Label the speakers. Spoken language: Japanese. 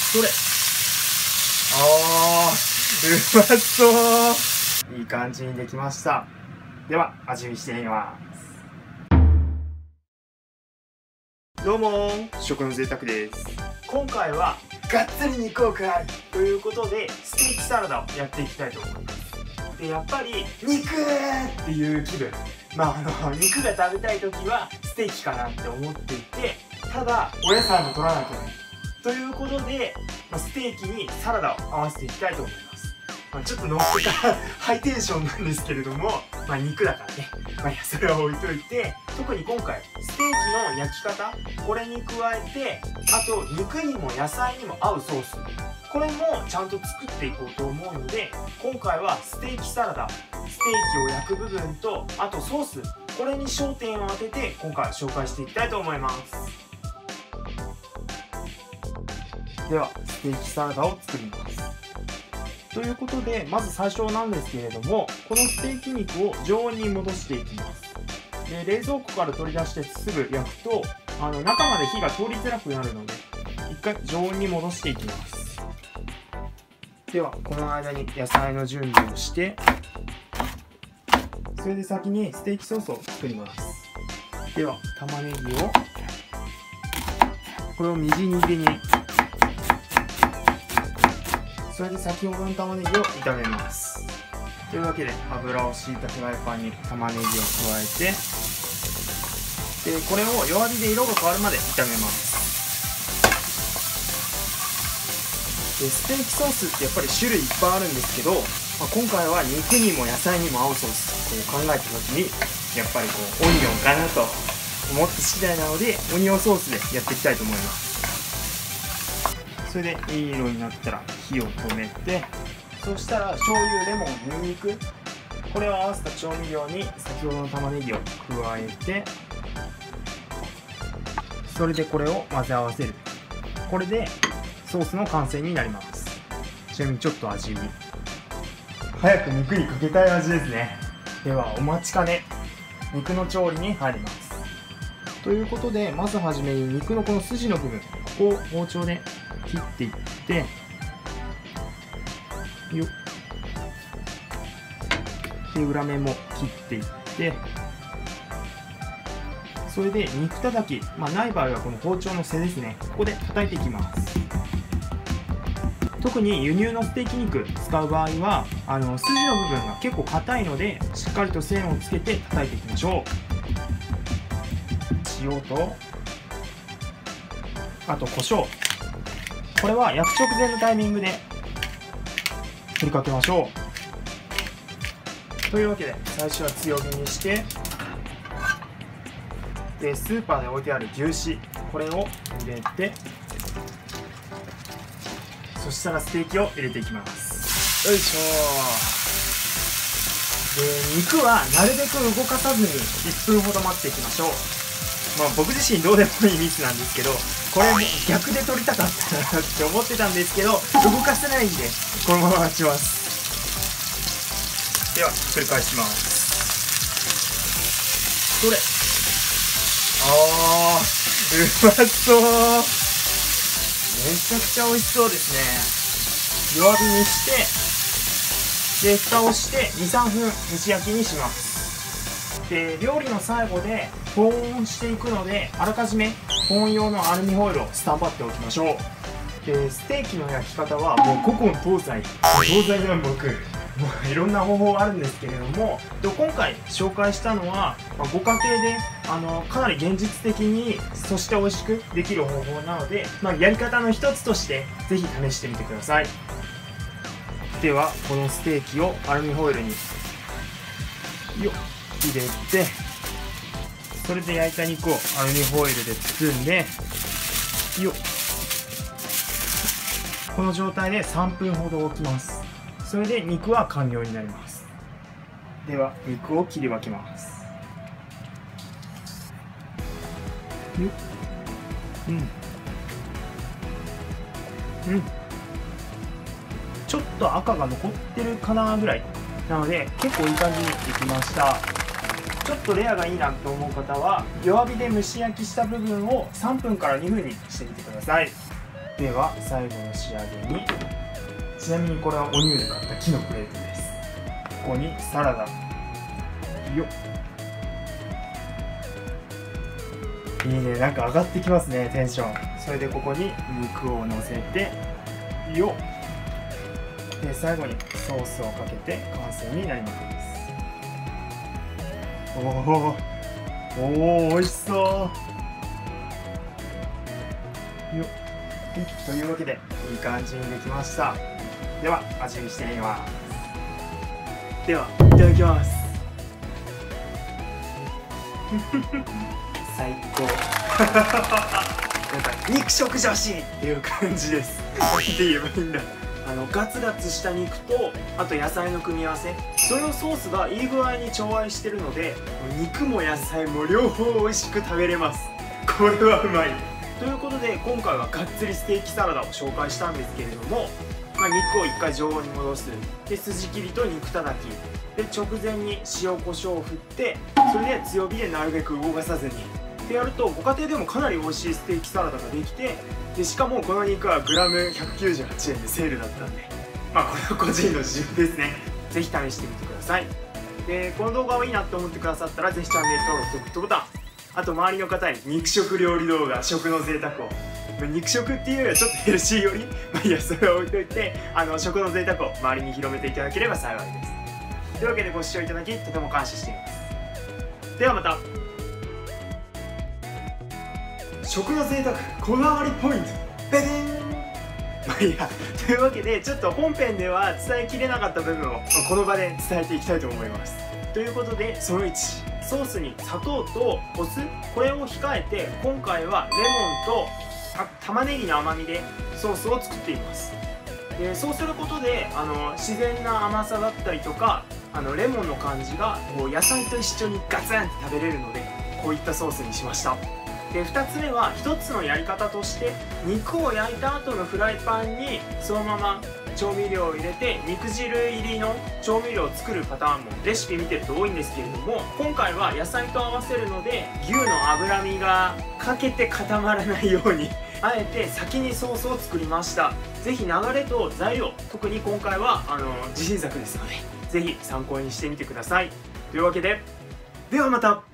Speaker 1: それ。うまそう。いい感じにできました。では味見してみます。どうも食の贅沢です。今回はがっつり肉を食らうということでステーキサラダをやっていきたいと思います。でやっぱり肉っていう気分、肉が食べたい時はステーキかなって思っていて、ただお野菜も取らなきゃねということで、ステーキにサラダを合わせていきたいと思います。ちょっと乗ってからハイテンションなんですけれども、肉だからね、それは置いといて、特に今回ステーキの焼き方、これに加えて、あと肉にも野菜にも合うソース、これもちゃんと作っていこうと思うので、今回はステーキサラダ、ステーキを焼く部分と、あとソース、これに焦点を当てて今回は紹介していきたいと思います。ではステーキサラダを作ります。ということで、まず最初なんですけれども、このステーキ肉を常温に戻していきます。で冷蔵庫から取り出してすぐ焼くと中まで火が通りづらくなるので、一回常温に戻していきます。ではこの間に野菜の準備をして、それで先にステーキソースを作ります。では玉ねぎをこれをみじん切りに、それで先ほどの玉ねぎを炒めます。というわけで油を敷いたフライパンに玉ねぎを加えて、でこれを弱火で色が変わるまで炒めます。でステーキソースってやっぱり種類いっぱいあるんですけど、今回は肉にも野菜にも合うソースを考えた時に、やっぱりオニオンかなと思った次第なので、オニオンソースでやっていきたいと思います。それでいい色になったら火を止めて、そしたら醤油、レモン、ニンニク、これを合わせた調味料に先ほどの玉ねぎを加えて、それでこれを混ぜ合わせる。これでソースの完成になります。ちなみにちょっと味見、早く肉にかけたい味ですね。ではお待ちかね、肉の調理に入ります。ということで、まずはじめに肉のこの筋の部分、ここを包丁で切っていって、よっで裏面も切っていって、それで肉叩き、ない場合はこの包丁の背ですね、ここで叩いていきます。特に輸入のステーキ肉使う場合は筋の部分が結構硬いので、しっかりと線をつけて叩いていきましょう。塩とあと胡椒、これは焼く直前のタイミングで振りかけましょう。というわけで最初は強火にして、でスーパーで置いてある牛脂、これを入れて、そしたらステーキを入れていきます。よいしょ。で肉はなるべく動かさずに1分ほど待っていきましょう。僕自身どうでもいいミスなんですけど、これ逆で撮りたかったなって思ってたんですけど、動かせないんでこのまま待ちます。では繰り返します。それ。うまそう。めちゃくちゃ美味しそうですね。弱火にして、で蓋をして 2,3 分蒸し焼きにします。で料理の最後で保温していくので、あらかじめ保温用のアルミホイルをスタンバっておきましょう。でステーキの焼き方はもう古今東西南北、いろんな方法あるんですけれども、今回紹介したのは、ご家庭でかなり現実的に、そして美味しくできる方法なので、やり方の一つとしてぜひ試してみてください。ではこのステーキをアルミホイルに入れて、それで焼いた肉をアルミホイルで包んで、この状態で3分ほど置きます。それで肉は完了になります。では肉を切り分けます。ちょっと赤が残ってるかなぐらいなので、結構いい感じにできました。ちょっとレアがいいなと思う方は弱火で蒸し焼きした部分を3分から2分にしてみてください。 では最後の仕上げに、ちなみにこれはお乳で買った木のプレートです。ここにサラダよっ、いいね、なんか上がってきますね、テンション。それでここに肉をのせてよっ、で最後にソースをかけて完成になります。おお、美味しそうよっ。というわけでいい感じにできました。では味見してみます。ではいただきます。最高なんか肉食女子っていう感じです。って言えばいいんだ。ガツガツした肉とあと野菜の組み合わせ、それをソースがいい具合に調和してるので、肉も野菜も両方美味しく食べれます。これはうまい。ということで今回はがっつりステーキサラダを紹介したんですけれども、肉を一回常温に戻す、で筋切りと肉たたきで直前に塩コショウを振って、それで強火でなるべく動かさずにでやると、ご家庭でもかなり美味しいステーキサラダができて、でしかもこの肉はグラム198円でセールだったんで、これは個人の自由ですね。ぜひ試してみてください。でこの動画をいいなと思ってくださったら、ぜひチャンネル登録とグッドボタン、あと周りの方に肉食料理動画、食の贅沢を、肉食っていうよりはちょっとヘルシーよりいや、それは置いといて、食の贅沢を周りに広めていただければ幸いです。というわけでご視聴いただきとても感謝しています。ではまた。食の贅沢こだわりポイントベデンいや、というわけでちょっと本編では伝えきれなかった部分をこの場で伝えていきたいと思います。ということで、その1、ソースに砂糖とお酢、これを控えて今回はレモンと玉ねぎの甘みでソースを作っています。でそうすることで自然な甘さだったりとか、レモンの感じがこう野菜と一緒にガツンって食べれるので、こういったソースにしました。で2つ目は、1つのやり方として肉を焼いた後のフライパンにそのまま調味料を入れて肉汁入りの調味料を作るパターンもレシピ見てると多いんですけれども、今回は野菜と合わせるので牛の脂身がかけて固まらないようにあえて先にソースを作りました。ぜひ流れと材料、特に今回は自信作ですので、ぜひ参考にしてみてください。というわけで、ではまた。